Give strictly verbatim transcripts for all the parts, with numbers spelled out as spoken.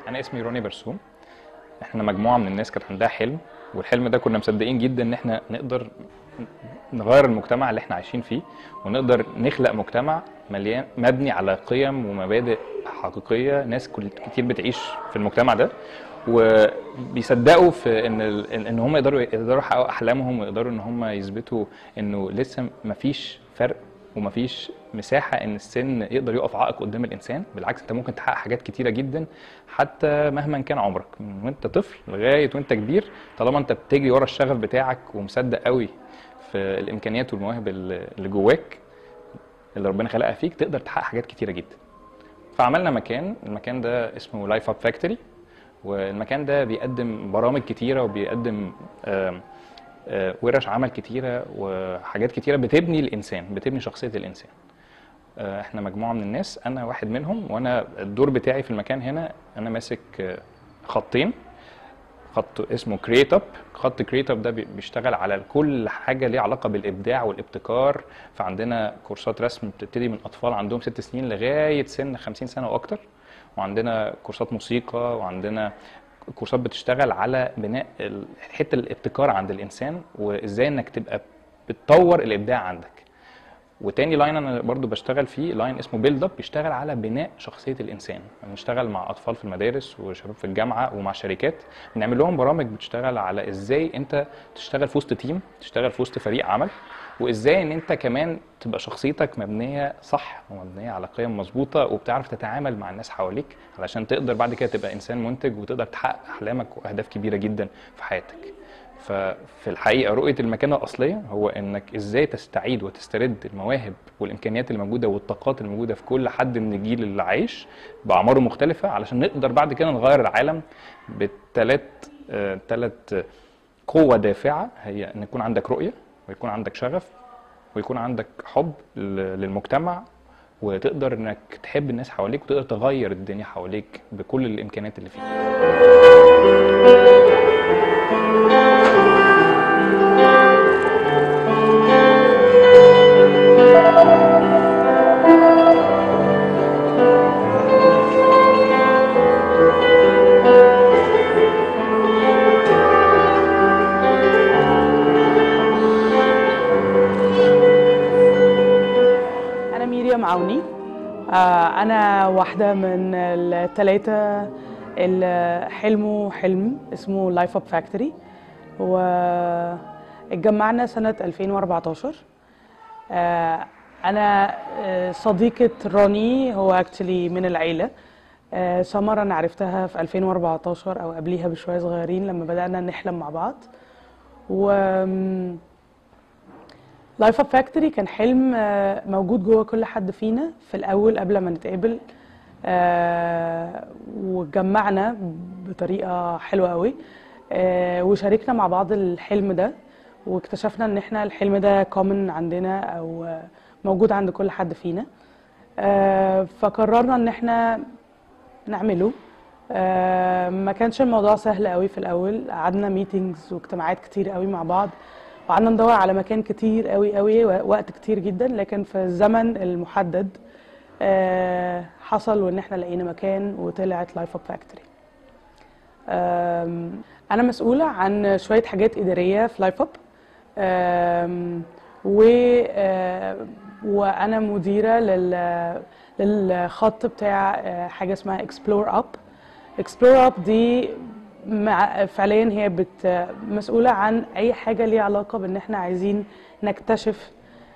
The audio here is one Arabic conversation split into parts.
انا اسمي روني برسوم. احنا مجموعه من الناس كانت عندها حلم، والحلم ده كنا مصدقين جدا ان احنا نقدر نغير المجتمع اللي احنا عايشين فيه، ونقدر نخلق مجتمع مليان مبني على قيم ومبادئ حقيقيه. ناس كل كتير بتعيش في المجتمع ده وبيصدقوا في ان ان هم يقدروا يقدروا يحققوا احلامهم، ويقدروا ان هم يثبتوا انه لسه مفيش فرق ومفيش مساحه ان السن يقدر يقف عائق قدام الانسان. بالعكس، انت ممكن تحقق حاجات كتيره جدا حتى مهما كان عمرك، من وانت طفل لغايه وانت كبير، طالما انت بتجري ورا الشغف بتاعك ومصدق قوي في الامكانيات والمواهب اللي جواك اللي ربنا خلقها فيك، تقدر تحقق حاجات كتيره جدا. فعملنا مكان، المكان ده اسمه لايف اب فاكتوري، والمكان ده بيقدم برامج كتيره وبيقدم آم آه، ورش عمل كتيره وحاجات كتيره بتبني الانسان، بتبني شخصيه الانسان. آه، احنا مجموعه من الناس، انا واحد منهم، وانا الدور بتاعي في المكان هنا انا ماسك آه، خطين. خط اسمه كريت اب. خط كريت اب ده بيشتغل على كل حاجه ليها علاقه بالابداع والابتكار. فعندنا كورسات رسم بتبتدي من اطفال عندهم ست سنين لغايه سن خمسين سنه واكتر، وعندنا كورسات موسيقى، وعندنا كورسات بتشتغل على بناء حته الابتكار عند الانسان، وازاي انك تبقى بتطور الابداع عندك. وتاني لاين انا برضو بشتغل فيه لاين اسمه بيلد اب، بيشتغل على بناء شخصيه الانسان. بنشتغل مع اطفال في المدارس وشباب في الجامعه ومع شركات، بنعمل لهم برامج بتشتغل على ازاي انت تشتغل في وسط تيم، تشتغل في وسط فريق عمل، وازاي ان انت كمان تبقى شخصيتك مبنيه صح ومبنيه على قيم مظبوطه، وبتعرف تتعامل مع الناس حواليك علشان تقدر بعد كده تبقى انسان منتج وتقدر تحقق احلامك واهداف كبيره جدا في حياتك. ففي الحقيقه رؤيه المكان الاصليه هو انك ازاي تستعيد وتسترد المواهب والامكانيات اللي موجوده والطاقات اللي موجوده في كل حد من الجيل اللي عايش باعماره مختلفه، علشان نقدر بعد كده نغير العالم بثلاث ثلاث قوه دافعه. هي ان يكون عندك رؤيه، ويكون عندك شغف، ويكون عندك حب للمجتمع، وتقدر انك تحب الناس حواليك، وتقدر تغير الدنيا حواليك بكل الامكانيات اللي فيها. عوني. أنا واحدة من الثلاثة اللي حلموا حلم اسمه لايف اب فاكتوري، واتجمعنا سنة ألفين وأربعتاشر. أنا صديقة روني، هو اكتشلي من العيلة. سمر أنا عرفتها في ألفين وأربعتاشر أو قبليها بشوية صغيرين لما بدأنا نحلم مع بعض. و لايف اب فاكتوري كان حلم موجود جوه كل حد فينا في الاول قبل ما نتقابل، واتجمعنا بطريقه حلوه قوي، وشاركنا مع بعض الحلم ده، واكتشفنا ان احنا الحلم ده كومن عندنا او موجود عند كل حد فينا. فقررنا ان احنا نعمله. ما كانش الموضوع سهل قوي في الاول، قعدنا ميتينجز واجتماعات كتير قوي مع بعض، وقعدنا ندور على مكان كتير قوي قوي، وقت كتير جدا، لكن في الزمن المحدد آه حصل وان احنا لقينا مكان وطلعت لايف اب فاكتوري. انا مسؤوله عن شويه حاجات اداريه في لايف اب، و وانا مديره لل للخط بتاع حاجه اسمها اكسبلور اب. اكسبلور اب دي مع فعليا هي بت مسؤوله عن اي حاجه ليها علاقه بان احنا عايزين نكتشف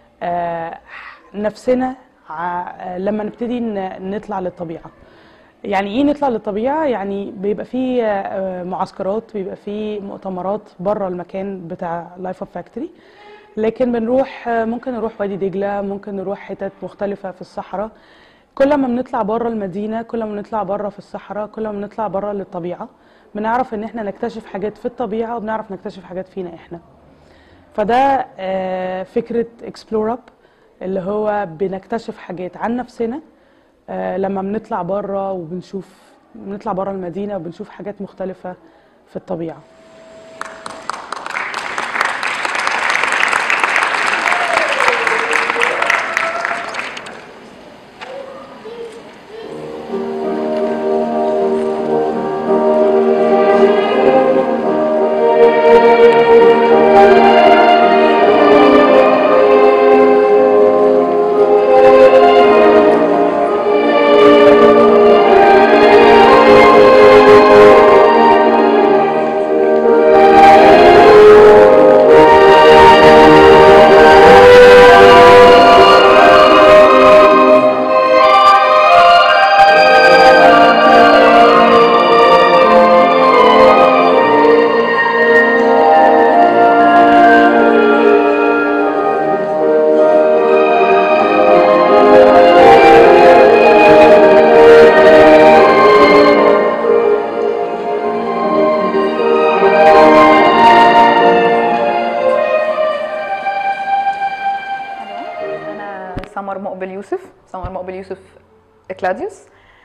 نفسنا لما نبتدي نطلع للطبيعه. يعني ايه نطلع للطبيعه؟ يعني بيبقى في معسكرات، بيبقى في مؤتمرات بره المكان بتاع لايف اب فاكتوري، لكن بنروح، ممكن نروح وادي دجله، ممكن نروح حتت مختلفه في الصحراء. كل ما بنطلع بره المدينه، كل ما بنطلع بره في الصحراء، كل ما بنطلع بره للطبيعه، بنعرف ان احنا نكتشف حاجات في الطبيعه، وبنعرف نكتشف حاجات فينا احنا. فده فكره اكسبلور اب، اللي هو بنكتشف حاجات عن نفسنا لما بنطلع بره، وبنشوف بنطلع بره المدينه وبنشوف حاجات مختلفه في الطبيعه. مقبل يوسف كلاديوس.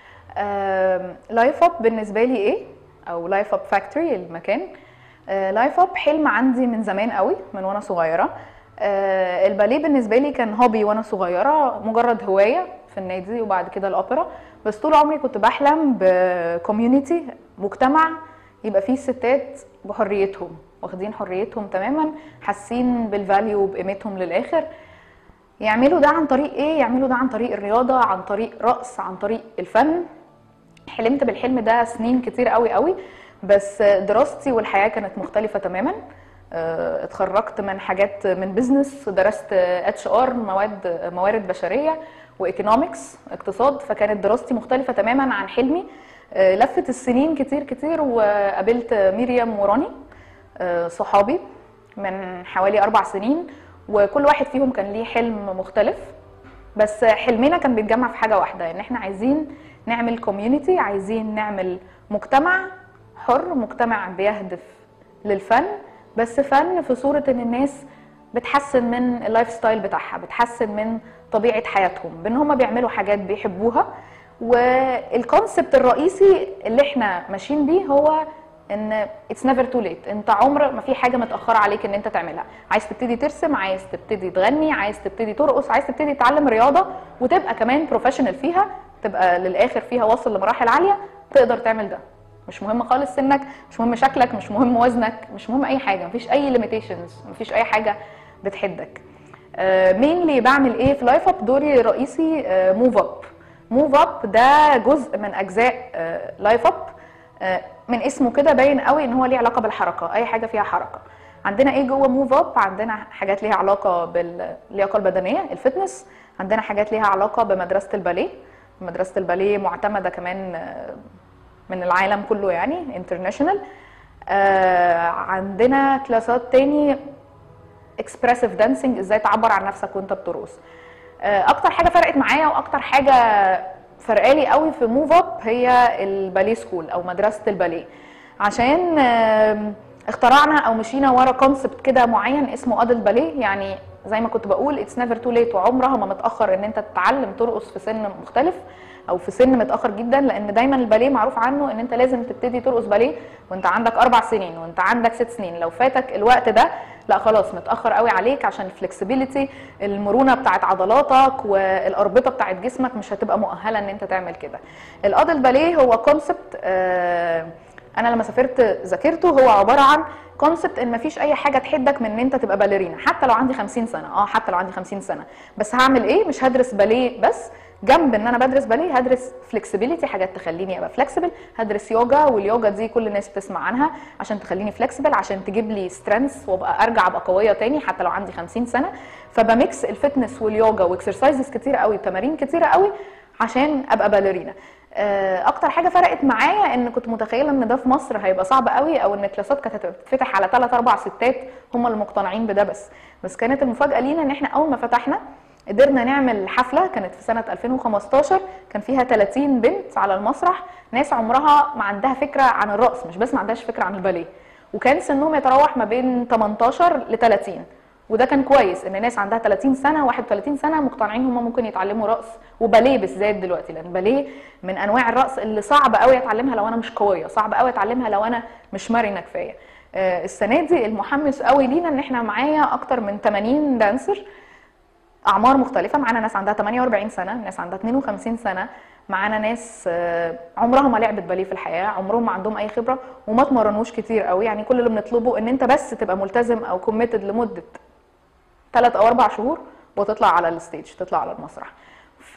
لايف اب بالنسبه لي ايه، او لايف اب فاكتوري المكان. لايف اب حلم عندي من زمان قوي، من وانا صغيره. آه الباليه بالنسبه لي كان هوبي وانا صغيره، مجرد هوايه في النادي، وبعد كده الاوبرا. بس طول عمري كنت بحلم بكوميونتي، مجتمع يبقى فيه الستات بحريتهم، واخدين حريتهم تماما، حاسين بالفاليو وبقيمتهم للاخر. يعملوا ده عن طريق ايه؟ يعملوا ده عن طريق الرياضه، عن طريق رقص، عن طريق الفن. حلمت بالحلم ده سنين كتير قوي قوي، بس دراستي والحياه كانت مختلفه تماما. اتخرجت من حاجات من بيزنس، درست اتش ار، مواد موارد بشريه، وايكونومكس اقتصاد، فكانت دراستي مختلفه تماما عن حلمي. لفت السنين كتير كتير، وقابلت مريم وراني صحابي من حوالي اربع سنين، وكل واحد فيهم كان ليه حلم مختلف، بس حلمنا كان بيتجمع في حاجه واحده، ان احنا عايزين نعمل كوميونتي، عايزين نعمل مجتمع حر، مجتمع بيهدف للفن، بس فن في صوره ان الناس بتحسن من اللايف ستايل بتاعها، بتحسن من طبيعه حياتهم، بان هم بيعملوا حاجات بيحبوها. والكونسبت الرئيسي اللي احنا ماشيين بيه هو ان اتس نيفر تو ليت، انت عمر ما في حاجه متاخره عليك ان انت تعملها. عايز تبتدي ترسم، عايز تبتدي تغني، عايز تبتدي ترقص، عايز تبتدي تتعلم رياضه وتبقى كمان بروفيشنال فيها، تبقى للاخر فيها واصل لمراحل عاليه، تقدر تعمل ده. مش مهم خالص سنك، مش مهم شكلك، مش مهم وزنك، مش مهم اي حاجه، مفيش اي ليميتيشنز، مفيش اي حاجه بتحدك. مين اللي بعمل ايه في لايف اب؟ دوري الرئيسي موف اب. موف اب ده جزء من اجزاء لايف اب، من اسمه كده باين قوي ان هو ليه علاقه بالحركه، اي حاجه فيها حركه. عندنا ايه جوه موف اب؟ عندنا حاجات ليها علاقه باللياقه البدنيه، الفتنس. عندنا حاجات ليها علاقه بمدرسه الباليه، مدرسه الباليه معتمده كمان من العالم كله، يعني انترناشونال. عندنا كلاسات تاني اكسبريسيف دانسينج، ازاي تعبر عن نفسك وانت بترقص. اكتر حاجه فرقت معايا واكتر حاجه فرقالي قوي في موف اب هي الباليه سكول او مدرسه الباليه، عشان اخترعنا او مشينا ورا كونسبت كده معين اسمه ادلت باليه. يعني زي ما كنت بقول اتس نيفر تو ليت، وعمرها ما متاخر ان انت تتعلم ترقص في سن مختلف او في سن متاخر جدا، لان دايما الباليه معروف عنه ان انت لازم تبتدي ترقص باليه وانت عندك اربع سنين وانت عندك ست سنين. لو فاتك الوقت ده لا خلاص متاخر قوي عليك، عشان الفلكسبيليتي، المرونه بتاعت عضلاتك والاربطه بتاعت جسمك مش هتبقى مؤهله ان انت تعمل كده. الادلت باليه هو كونسبت آه انا لما سافرت ذاكرته، هو عباره عن كونسبت ان مفيش اي حاجه تحدك من ان انت تبقى باليرينا، حتى لو عندي خمسين سنه. اه حتى لو عندي خمسين سنه، بس هعمل ايه؟ مش هدرس باليه بس، جنب ان انا بدرس باليه هدرس فلكسبيليتي، حاجات تخليني ابقى فلكسبل. هدرس يوجا، واليوجا دي كل الناس بتسمع عنها، عشان تخليني فلكسبل، عشان تجيب لي سترينث وابقى ارجع ابقى قويه تاني حتى لو عندي خمسين سنه. فبميكس الفتنس واليوجا واكسرسايزز كتيره قوي، تمارين كتيره قوي، عشان ابقى باليرينا. اكتر حاجه فرقت معايا ان كنت متخيله ان ده في مصر هيبقى صعب قوي، او ان الكلاسات كانت هتتفتح على ثلاث اربع ستات هم اللي مقتنعين بده بس. بس كانت المفاجاه لينا ان احنا اول ما فتحنا قدرنا نعمل حفله، كانت في سنه ألفين وخمستاشر، كان فيها ثلاثين بنت على المسرح، ناس عمرها ما عندها فكره عن الرقص، مش بس ما عندهاش فكره عن الباليه، وكان سنهم يتراوح ما بين تمنتاشر ل ثلاثين. وده كان كويس ان ناس عندها ثلاثين سنه واحد وثلاثين سنه مقتنعين هم ممكن يتعلموا رقص وباليه بالذات دلوقتي، لان باليه من انواع الرقص اللي صعب قوي اتعلمها لو انا مش قويه، صعب قوي اتعلمها لو انا مش مرنه كفايه. السنه دي المحمس قوي لينا ان احنا معايا اكتر من ثمانين دانسر، اعمار مختلفه. معانا ناس عندها ثمانية وأربعين سنه، ناس عندها اثنين وخمسين سنه، معانا ناس عمرها ما لعبت باليه في الحياه، عمرهم ما عندهم اي خبره وما اتمرنوش كتير قوي. يعني كل اللي بنطلبه ان انت بس تبقى ملتزم او كوميتد لمده ثلاث او اربع شهور وتطلع على الستيج، تطلع على المسرح. ف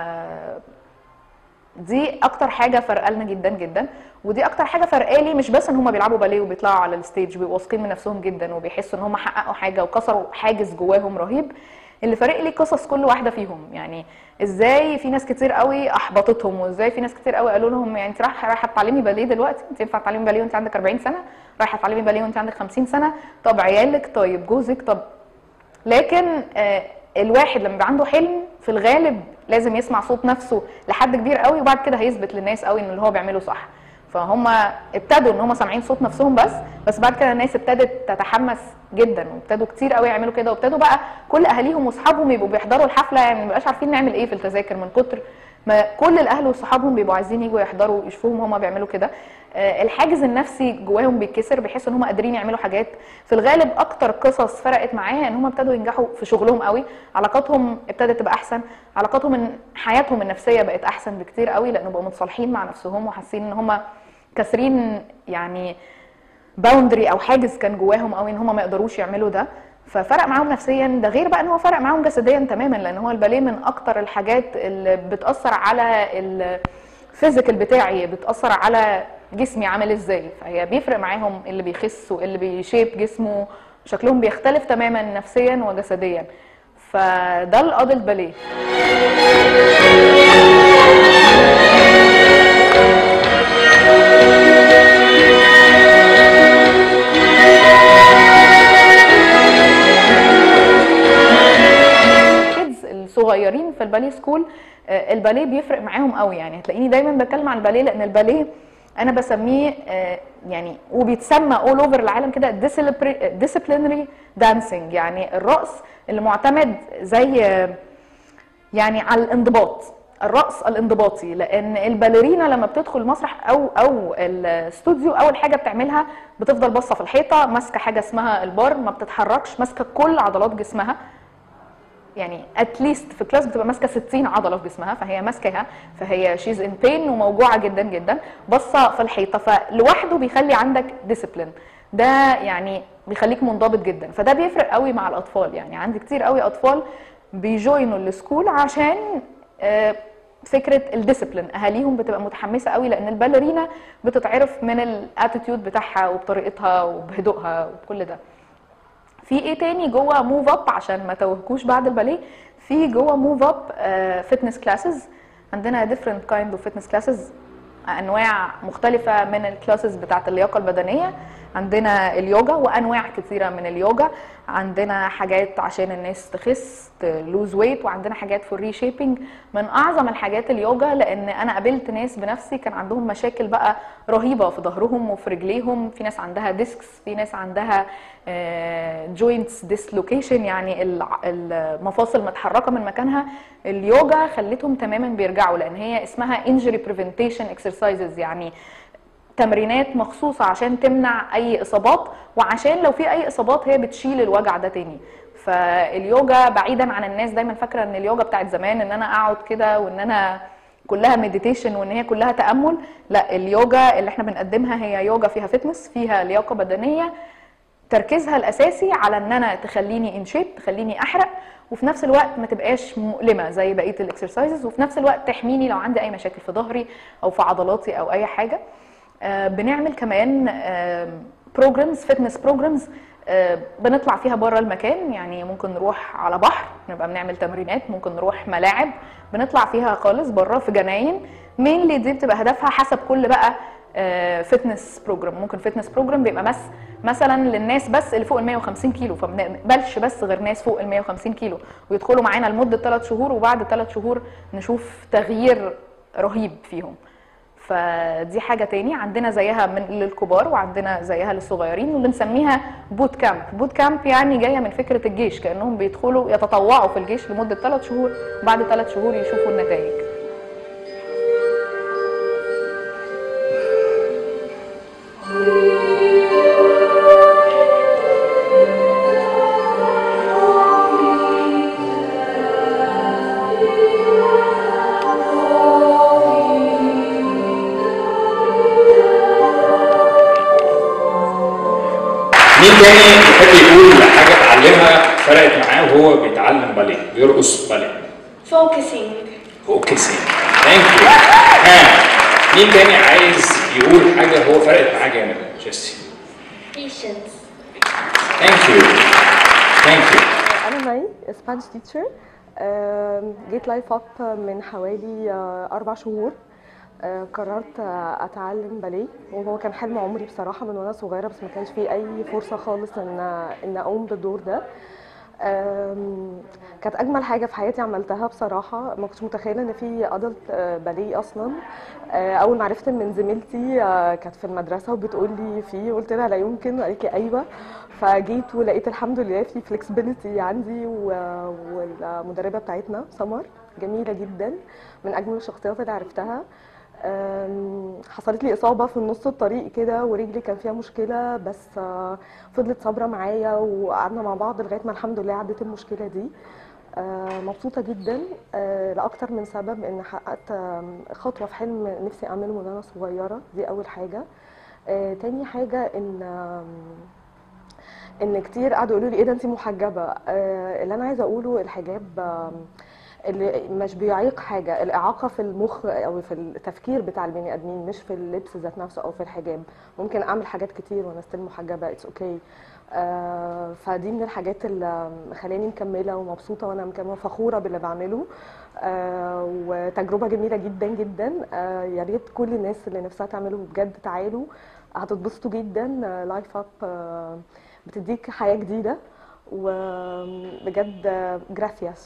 دي اكتر حاجه فرقالنا جدا جدا، ودي اكتر حاجه فرقالي مش بس ان هم بيلعبوا باليه وبيطلعوا على الستيج بيبقوا واثقين من نفسهم جدا وبيحسوا ان هم حققوا حاجه وكسروا حاجز جواهم رهيب. اللي فارق لي قصص كل واحده فيهم، يعني ازاي في ناس كتير قوي احبطتهم، وازاي في ناس كتير قوي قالوا لهم يعني انت رايحه رايحه تتعلمي باليه دلوقتي؟ انت ينفع تتعلمي باليه وانت عندك أربعين سنه؟ رايحه تتعلمي باليه وانت عندك خمسين سنه؟ طب عيالك؟ طيب جوزك؟ طب لكن آه الواحد لما يبقى عنده حلم في الغالب لازم يسمع صوت نفسه لحد كبير قوي، وبعد كده هيثبت للناس قوي ان اللي هو بيعمله صح. فهم ابتدوا ان هم سامعين صوت نفسهم بس بس بعد كده الناس ابتدت تتحمس جدا وابتدوا كتير قوي يعملوا كده، وابتدوا بقى كل اهاليهم واصحابهم يبقوا بيحضروا الحفله، يعني ما بقاش عارفين نعمل ايه في التذاكر من كتر ما كل الاهل وصحابهم بيبقوا عايزين يجوا يحضروا يشوفوهم هم بيعملوا كده. الحاجز النفسي جواهم بيتكسر، بيحسوا ان هم قادرين يعملوا حاجات. في الغالب اكتر قصص فرقت معايا ان هم ابتدوا ينجحوا في شغلهم قوي، علاقاتهم ابتدت تبقى احسن، علاقاتهم من حياتهم النفسيه بقت احسن بكتير قوي، لانه بقوا متصالحين مع نفسهم وحاسين ان هم كاسرين يعني باوندري او حاجز كان جواهم قوي ان هم ما يقدروش يعملوا ده، ففرق معاهم نفسيا. ده غير بقى ان هو فرق معاهم جسديا تماما، لان هو الباليه من اكتر الحاجات اللي بتاثر على الفيزيكال بتاعي، بتاثر على جسمي عامل ازاي، فهي بيفرق معاهم اللي بيخس واللي بيشيب جسمه شكلهم بيختلف تماما نفسيا وجسديا. فده الادلت باليه. الصغيرين في الباليه سكول الباليه بيفرق معاهم قوي، يعني هتلاقيني دايما بتكلم عن الباليه لان الباليه انا بسميه يعني وبيتسمى اول اوفر العالم كده ديسيبلينري دانسينج، يعني الرقص اللي معتمد زي يعني على الانضباط، الرقص الانضباطي. لان الباليرينا لما بتدخل المسرح او او الاستوديو اول حاجه بتعملها بتفضل باصه في الحيطه، ماسكه حاجه اسمها البار، ما بتتحركش، ماسكه كل عضلات جسمها، يعني اتليست في كلاس بتبقى ماسكه ستين عضله في جسمها، فهي ماسكاها، فهي شيز ان بين وموجوعه جدا جدا، باصه في الحيطه، فلوحده بيخلي عندك ديسيبلين، ده يعني بيخليك منضبط جدا. فده بيفرق قوي مع الاطفال، يعني عندي كتير قوي اطفال بيجوينوا السكول عشان فكره الديسيبلين، اهاليهم بتبقى متحمسه قوي لان الباليرينا بتتعرف من الاتيتيود بتاعها وبطريقتها وبهدوءها وكل ده. في ايه تاني جوه موف اب عشان ما توهكوش بعد الباليه؟ في جوه موف اب فيتنس كلاسز، عندنا ديفرنت كايند اوف فيتنس كلاسز، انواع مختلفه من الكلاسز بتاعه اللياقه البدنيه، عندنا اليوجا وانواع كثيره من اليوجا، عندنا حاجات عشان الناس تخس تلوز ويت، وعندنا حاجات فور ري شيبنج. من اعظم الحاجات اليوجا، لان انا قابلت ناس بنفسي كان عندهم مشاكل بقى رهيبه في ظهرهم وفي رجليهم، في ناس عندها ديسكس، في ناس عندها جوينتس ديسلوكيشن، يعني المفاصل متحركه من مكانها. اليوجا خلتهم تماما بيرجعوا، لان هي اسمها انجري بريفنتيشن اكسرسايزز، يعني تمرينات مخصوصه عشان تمنع اي اصابات، وعشان لو في اي اصابات هي بتشيل الوجع ده تاني. فاليوجا بعيدا عن الناس دايما فاكره ان اليوجا بتاعت زمان ان انا اقعد كده وان انا كلها مديتيشن وان هي كلها تامل، لا، اليوجا اللي احنا بنقدمها هي يوجا فيها فتنس، فيها لياقه بدنيه، تركيزها الاساسي على ان انا تخليني ان شيب، تخليني احرق، وفي نفس الوقت ما تبقاش مؤلمه زي بقيه الاكسرسايزز، وفي نفس الوقت تحميني لو عندي اي مشاكل في ظهري او في عضلاتي او اي حاجه. آه بنعمل كمان آه بروجرامز، فتنس بروجرامز آه بنطلع فيها بره المكان، يعني ممكن نروح على بحر نبقى بنعمل تمرينات، ممكن نروح ملاعب بنطلع فيها خالص بره في جناين، مينلي دي بتبقى هدفها حسب كل بقى فتنس بروجرام. ممكن فتنس بروجرام بيبقى مس مثلا للناس بس اللي فوق ال مية وخمسين كيلو، فما بنقبلش بس غير ناس فوق ال مية وخمسين كيلو ويدخلوا معانا لمده ثلاث شهور، وبعد ثلاث شهور نشوف تغيير رهيب فيهم. فدي حاجه تاني عندنا زيها من للكبار وعندنا زيها للصغيرين، واللي بنسميها بوت كامب. بوت كامب يعني جايه من فكره الجيش، كانهم بيدخلوا يتطوعوا في الجيش لمده ثلاث شهور، وبعد ثلاث شهور يشوفوا النتائج. مين تاني يحب يقول حاجه اتعلمها فرقت معاه وهو بيتعلم باليه، بيرقص باليه؟ Focusing. Focusing. ثانك يو. ها مين تاني عايز يقول حاجه هو فرقت معاه جامد؟ جيسي. Patience. ثانك يو. ثانك يو. أنا مي سبانش تيتشر، جيت لايف اب من حوالي أربع شهور. قررت اتعلم باليه، وهو كان حلم عمري بصراحه من وانا صغيره، بس ما كانش فيه اي فرصه خالص ان ان اقوم بالدور ده. أم، كانت اجمل حاجه في حياتي عملتها بصراحه. ما كنتش متخيله ان في ادلت باليه اصلا. أه، اول ما عرفت من زميلتي أه، كانت في المدرسه وبتقول لي فيه، قلت لها لا يمكن، قالت لي ايوه. فجيت ولقيت الحمد لله في فلكسبيليتي عندي، و- والمدربه بتاعتنا سمر جميله جدا، من اجمل الشخصيات اللي عرفتها. أم، حصلت لي إصابة في النص الطريق كده ورجلي كان فيها مشكلة، بس آه، فضلت صابرة معايا وقعدنا مع بعض لغاية ما الحمد لله عدت المشكلة دي. آه، مبسوطة جدا آه، لأكتر من سبب، إن حققت آم، خطوة في حلم نفسي أعمله من وأنا صغيرة، دي أول حاجة. آه، تاني حاجة إن آم، ان كتير قعدوا يقولوا لي ايه ده انت محجبه. آه اللي انا عايزه اقوله الحجاب آه اللي مش بيعيق حاجه، الاعاقه في المخ او في التفكير بتاع البني ادمين، مش في اللبس ذات نفسه او في الحجاب. ممكن اعمل حاجات كتير وانا ستيل محجبه، اتس اوكي. آه فدي من الحاجات اللي خلاني مكمله ومبسوطه وانا مكمله فخوره باللي بعمله. آه وتجربه جميله جدا جدا. آه يا ريت كل الناس اللي نفسها تعمله بجد تعالوا، هتتبسطوا جدا. لايف اب آه بتديك حياة جديدة، وبجد جراسياس.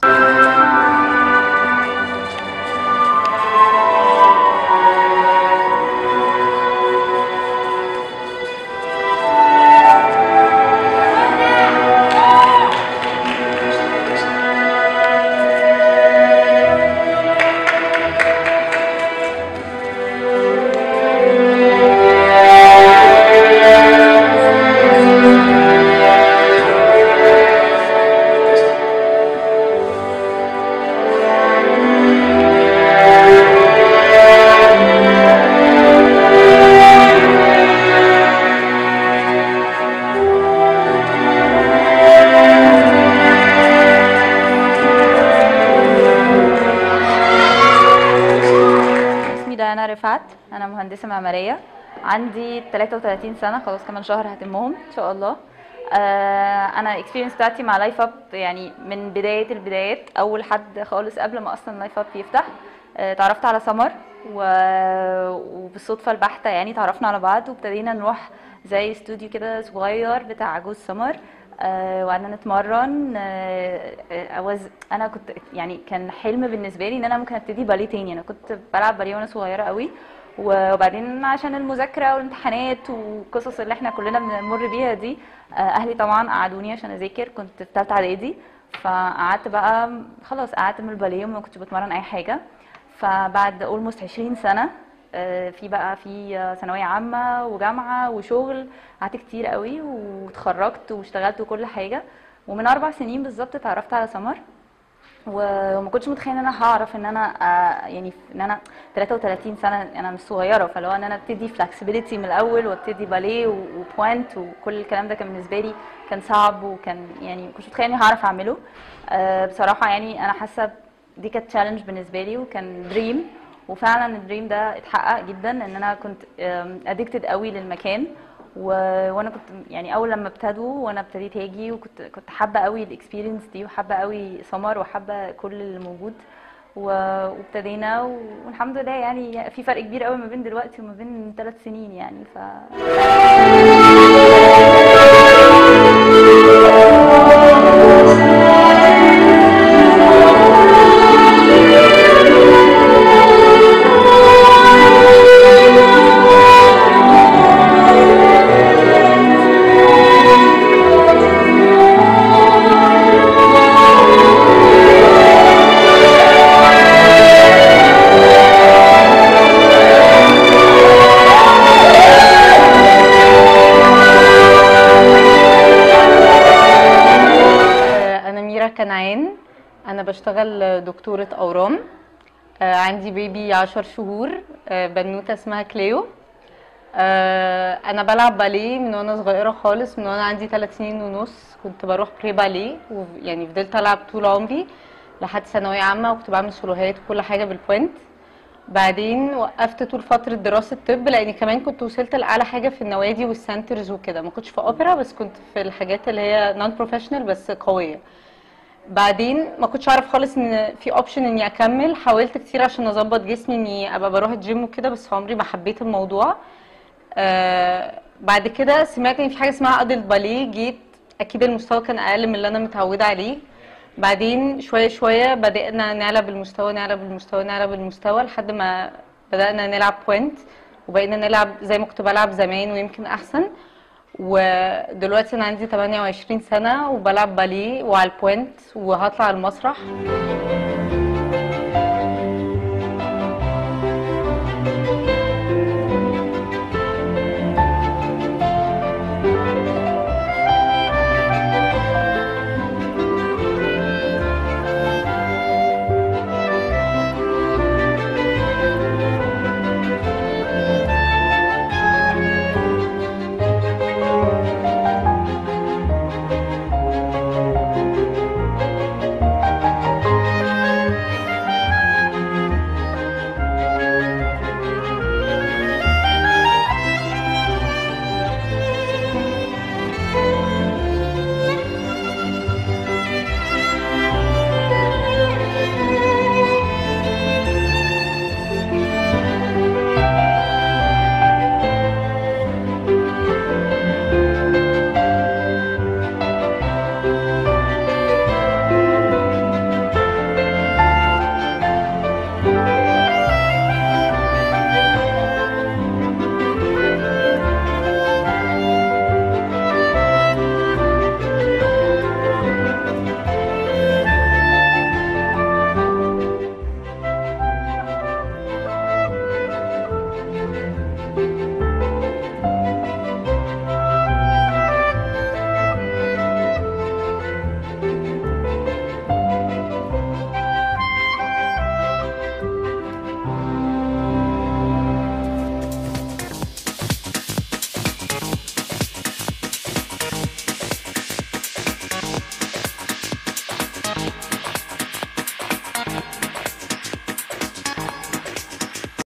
اسمي ديانا رفعت، انا مهندسه معماريه، عندي تلاتة وتلاتين سنه، خلاص كمان شهر هتمهم ان شاء الله. آه، انا الاكسبيرينس بتاعتي مع لايف اب يعني من بدايه البدايات، اول حد خالص قبل ما اصلا لايف اب يفتح. آه، اتعرفت على سمر و- وبالصدفه البحته يعني تعرفنا على بعض، وابتدينا نروح زي استوديو كده صغير بتاع عجوز سمر. آه، وقعدنا نتمرن. آه، آه، أوز... انا كنت يعني كان حلم بالنسبه لي ان انا ممكن ابتدي باليه تاني. انا كنت بلعب باليه وانا صغيره قوي، وبعدين عشان المذاكره والامتحانات والقصص اللي احنا كلنا بنمر بيها دي، آه، اهلي طبعا قعدوني عشان اذاكر. كنت في ثالثه اعدادي، فقعدت بقى خلاص قعدت من الباليه وما كنتش بتمرن اي حاجه. فبعد اولموست عشرين سنه، آه، في بقى في آه، ثانويه عامه وجامعه وشغل، قعدت كتير قوي واتخرجت واشتغلت وكل حاجه. ومن اربع سنين بالظبط اتعرفت على سمر، و- وما كنتش متخيله ان انا هعرف ان انا آه، يعني ان انا تلاتة وتلاتين سنه، انا مش صغيره، فلو ان انا ابتدي فلكسبيليتي من الاول وابتدي باليه و- وبوينت وكل الكلام ده كان بالنسبه لي كان صعب، وكان يعني ما كنتش متخيله اني هعرف اعمله. آه، بصراحه يعني انا حاسه دي كانت تشالنج بالنسبه لي وكان دريم، وفعلا الدريم ده اتحقق جدا. ان انا كنت ادكتد قوي للمكان، و... وانا كنت يعني اول لما ابتدوا وانا ابتديت اجي، وكنت كنت حابه قوي الاكسبيرينس دي، وحابه قوي سمر، وحابه كل اللي موجود، و... وابتدينا، والحمد لله يعني في فرق كبير قوي ما بين دلوقتي وما بين ثلاث سنين يعني. ف أنا ميرا كنعان، أنا بشتغل دكتورة أورام. آه، عندي بيبي عشر شهور، آه، بنوتة اسمها كليو. آه، أنا بلعب باليه من وأنا صغيرة خالص، من وأنا عندي ثلاث سنين ونص كنت بروح بري باليه، ويعني فضلت ألعب طول عمري لحد ثانوية عامة، وكنت بعمل سولوهات وكل حاجة بالبوينت. بعدين وقفت طول فترة دراسة طب، لأني كمان كنت وصلت لأعلى حاجة في النوادي والسنترز وكده. ما كنتش في أوبرا، بس كنت في الحاجات اللي هي نون بروفيشنال بس قوية. بعدين ما كنتش اعرف خالص ان في اوبشن اني اكمل. حاولت كتير عشان اظبط جسمي اني ابقى بروح الجيم وكده، بس عمري ما حبيت الموضوع. آه بعد كده سمعت ان في حاجه اسمها ادلت باليه، جيت اكيد المستوى كان اقل من اللي انا متعوده عليه. بعدين شويه شويه بدأنا نعلى بالمستوى نعلى بالمستوى نعلى بالمستوى لحد ما بدأنا نلعب بوينت، وبقينا نلعب زي ما كنت بلعب زمان ويمكن احسن. ودلوقتي انا عندي تمانية وعشرين سنه وبلعب باليه وعلى البوينت وهطلع المسرح.